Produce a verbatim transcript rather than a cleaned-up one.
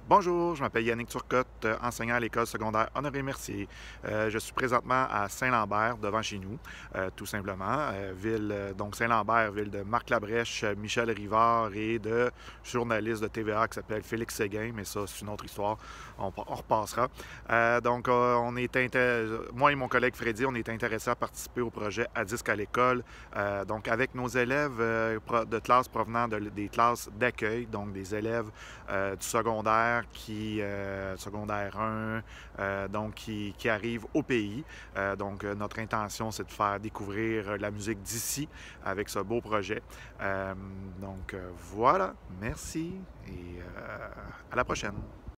Bonjour, je m'appelle Yannick Turcotte, euh, enseignant à l'école secondaire Honoré-Mercier. Euh, je suis présentement à Saint-Lambert, devant chez nous, euh, tout simplement. Euh, ville, euh, donc Saint-Lambert, ville de Marc Labrèche, euh, Michel Rivard et de journaliste de T V A qui s'appelle Félix Séguin, mais ça, c'est une autre histoire. On, on repassera. Euh, donc, euh, on est inté- moi et mon collègue Freddy, on est intéressés à participer au projet À disque à l'école. Euh, donc, avec nos élèves euh, de classe provenant de, des classes d'accueil, donc des élèves euh, du secondaire qui, euh, secondaire un, euh, donc qui, qui arrive au pays. Euh, donc, euh, notre intention, c'est de faire découvrir la musique d'ici avec ce beau projet. Euh, donc, euh, voilà, merci et euh, à la prochaine.